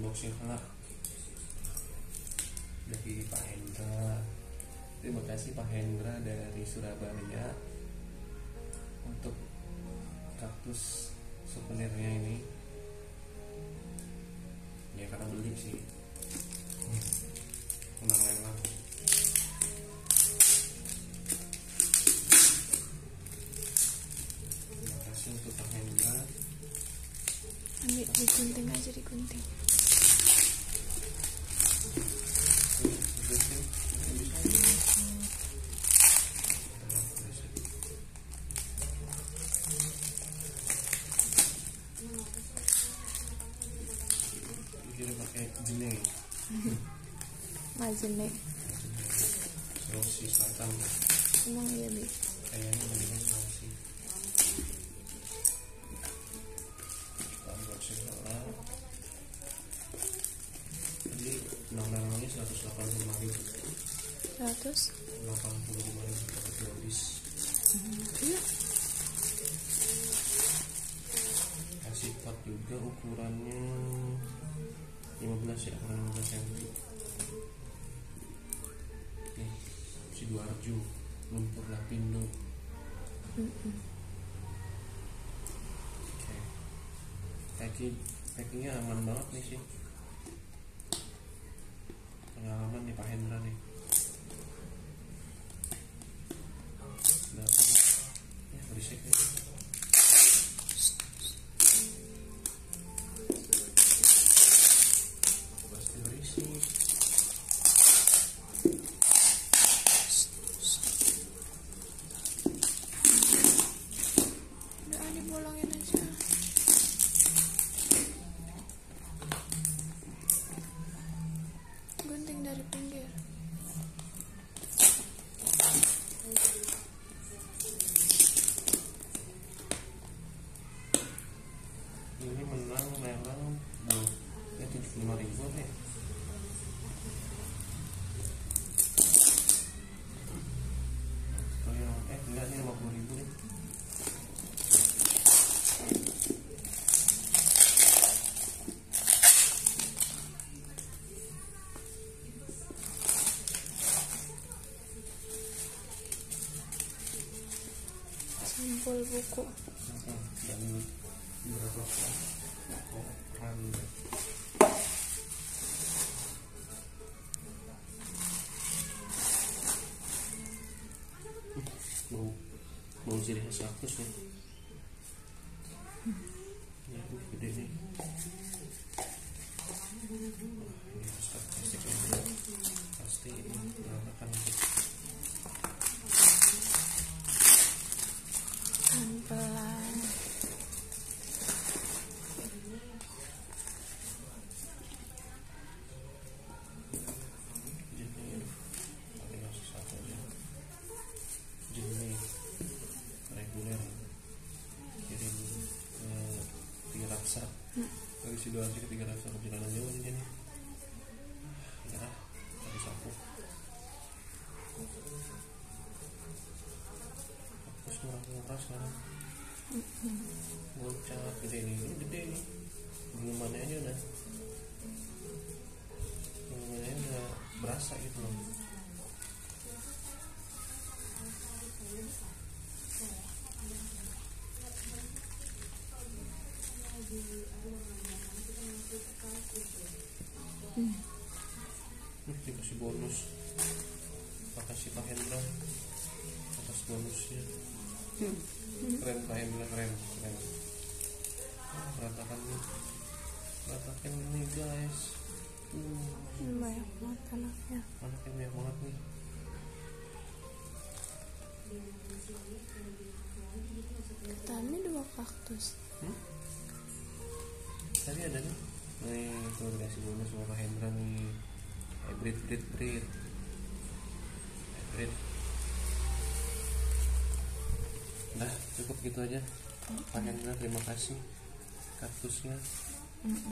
unboxing lah dari Pak Hendra. Terima kasih Pak Hendra dari Surabaya untuk kaktus souvenirnya ini. Ya karena beli sih, menang lelang. Terima kasih untuk Pak Hendra. Ambil digunting aja, digunting. Kita pakai jene, Majene. Sulawesi Selatan. Emang iya Bi? Kayaknya mendingan Sulawesi. Kita unboxing lah. Jadi benang-benangnya 185.000. 185.000. dapat 2 bis. Iya. Kasih pot juga ukurannya 15 ya, ukuran 15 cm. Nih, Sidoarjo, Lumpur Lapindo. Oke. Packingnya aman banget nih sih. Pengalaman nih Pak Hendra nih. Dapat ya berisik nih. Pasti berisik. Udah dibolongin aja. Gunting dari pinggir. Ini menang lelang ya 75.000 nih. Oh ya, enggak nih 50.000 nih. Sampul buku. Dan berapa koran. Mau ciri khas kaktus nih. Ya ini gede nih. Ini harus plastiknya dulu. Pasti ini berantakan nih. Pelan-pelan. Jenis pakai kasus satu aja. Jenis reguler kirim ke Tiga Raksa. Dari Sidoarjo ke Tiga Raksa, perjalanan jauh nih nih. Ya, tadi sapu. Terus murah-murah sekarang. Gocap gede nih, ini gede nih. Gulungannya aja udah berasa gitu loh. Dikasih bonus. Makasih Pak Hendra atas bonusnya. Keren Pak Hendra, keren. Berantakan nih guys. Banyak banget anaknya. Anaknya banyak banget nih. Kami 2 kaktus. Tadi ada nih. Nih, tuh dikasih bonus sama Pak Hendra nih. Hybrid. Udah cukup gitu aja. Pak Hendra terima kasih kaktusnya.